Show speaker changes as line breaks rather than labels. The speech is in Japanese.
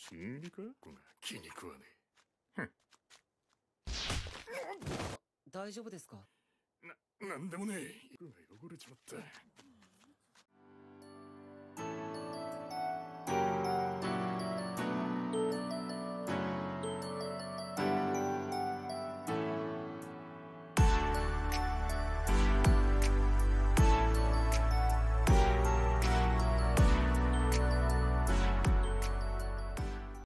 新入りか？こが気に食わねえ。
大丈夫ですか？
なんでもねえ。服が汚れちまった。